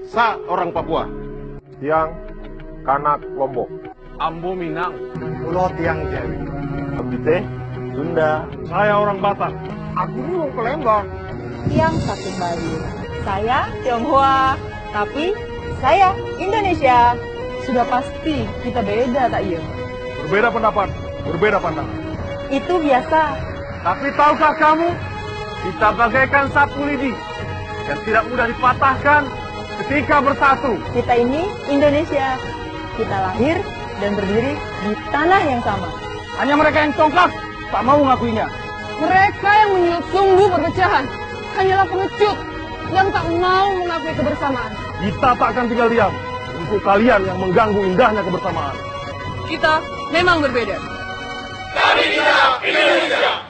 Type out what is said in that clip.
Sa orang Papua. Tiang Kanak Lombok. Ambo Minang. Pulau Tiang Jawi. Abite Sunda. Saya orang Batak. Aku dulu ke Lembang. Tiang satu Bali. Saya Tionghoa, tapi saya Indonesia. Sudah pasti kita beda, tak iya? Berbeda pendapat, berbeda pandangan. Itu biasa. Tapi tahukah kamu, kita bagaikan sapu lidi yang tidak mudah dipatahkan ketika bersatu. Kita ini Indonesia. Kita lahir dan berdiri di tanah yang sama. Hanya mereka yang congkak tak mau mengakuinya. Mereka yang menyulut sumbu perpecahan hanyalah pengecut yang tak mau mengakui kebersamaan. Kita tak akan tinggal diam untuk kalian yang mengganggu indahnya kebersamaan. Kita memang berbeda. Tapi kita Indonesia.